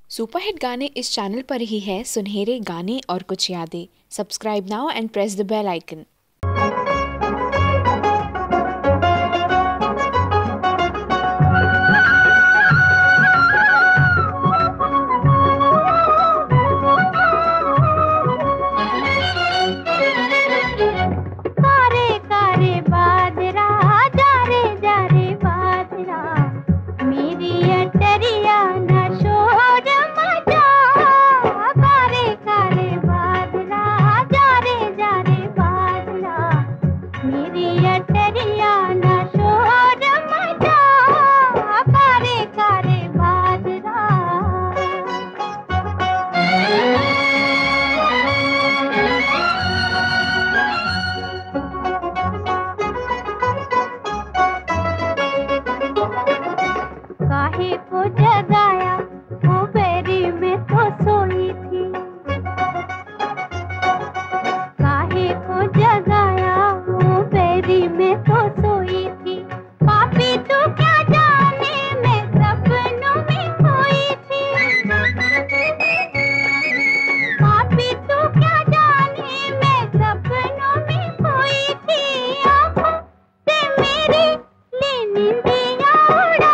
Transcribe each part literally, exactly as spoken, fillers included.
Superhit गाने इस channel पर ही है, सुनहरे गाने और कुछ यादें। Subscribe now and press the bell icon. काहे को जगाया वो बेरी में तो सोई थी, काहे को जगाया वो बेरी में तो सोई थी। पापी तू क्या जाने मैं सपनों में खोई थी, पापी तू क्या जाने मैं सपनों में खोई थी। आँखों से मेरी ले नींदियाँ उड़ा,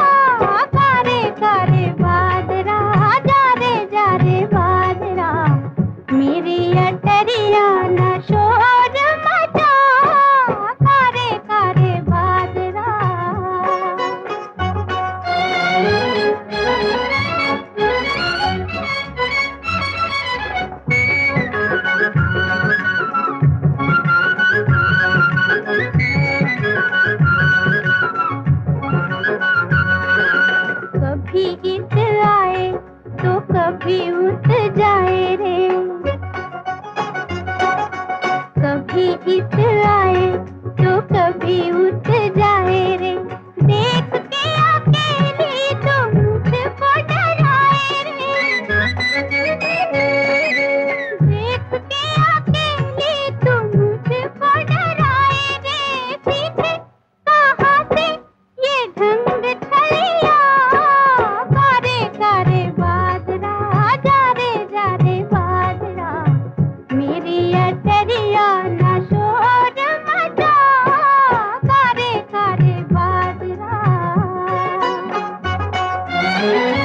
करे बादरा जा रे जा रे बादरा, मेरी अटरिया न शोर मचा, करे करे बादरा। कभी इत आए तो कभी उत जाए रे, कभी इत आए तो कभी उत जाए रे। देख के अकेली तो मुझको डराए रे, देख के अकेली तो मुझको डराए रे। सीखे कहाँ से ये ढंग छलिया, करे करे बादरा जा रे जा रे बादरा, मेरी अटरिया न शोर मचा, करे करे बादरा।